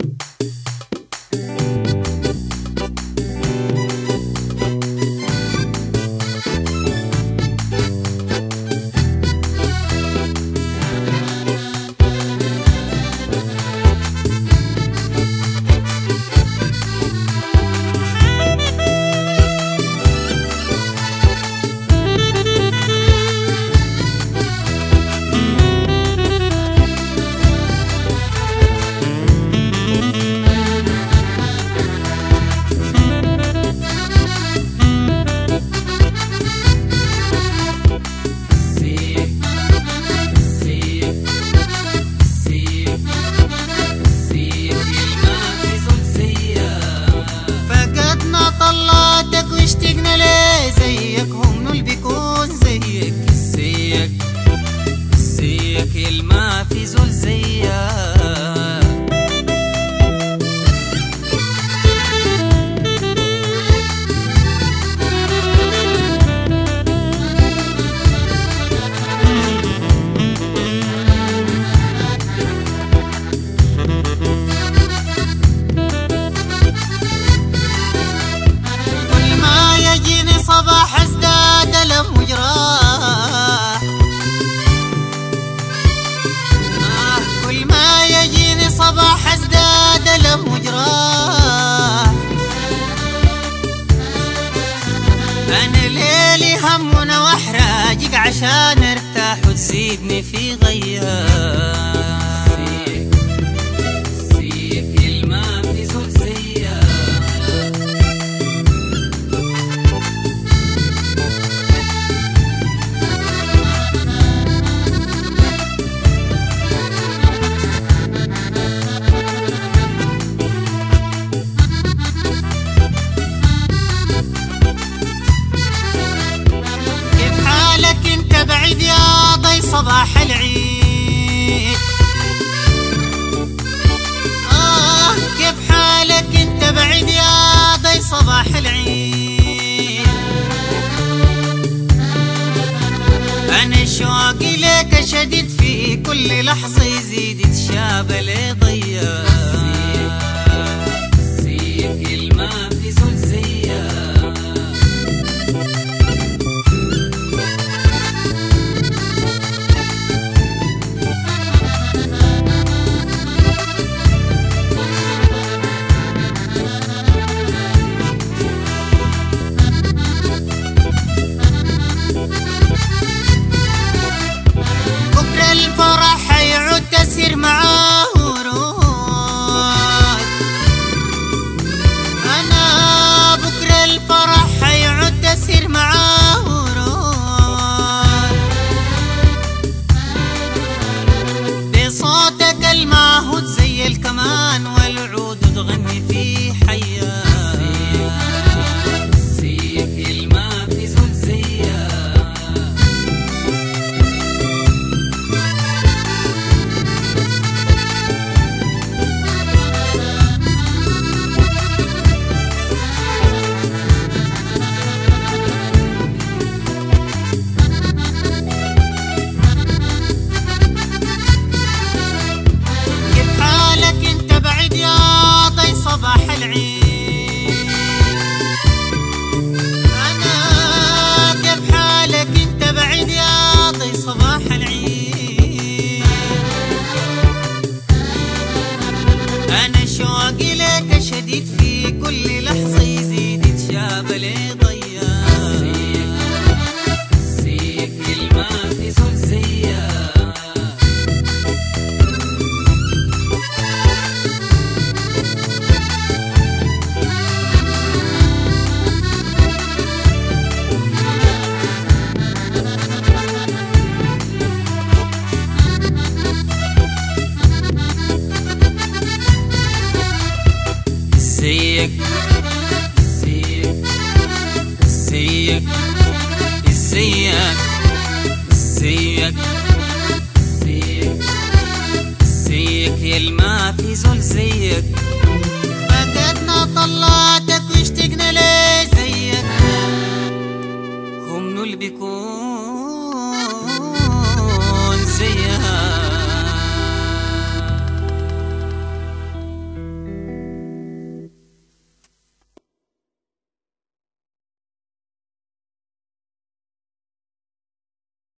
واشتقنا ليه زيك، هم اللي بيكون زيك. الزيك اللي ما في زول زيك. صباح ازداد ألم وجراح، كل ما يجيني صباح ازداد ألم وجراح. أنا ليلي هم وأحراجك عشان ارتاح وتزيدني في غياك. بعيد يا ضي صباح العيد، كيف حالك انت بعيد يا ضي صباح العيد. انا شوقي لك شديد في كل لحظة يزيد يتشابه لي ضياك. زيك الما في زول زيك. الفرح حيعود تسير معاه ورود، أنا بكرة الفرح حيعود تسير معاه ورود. بصوتك المعهود زي الكمان والعود تغني في حياة. زيك الما في زول زيك. صباح العيد أنا كيف حالك أنت بعيد يا ضي صباح العيد. أنا شوقي لك شديد في كل لحظة يزيد يتشابه لي ضياك. زيك الما في زول زيك. زيك زيك زيك زيك زيك زيك زيك يا الما في زول زيك. فاتتنا طلات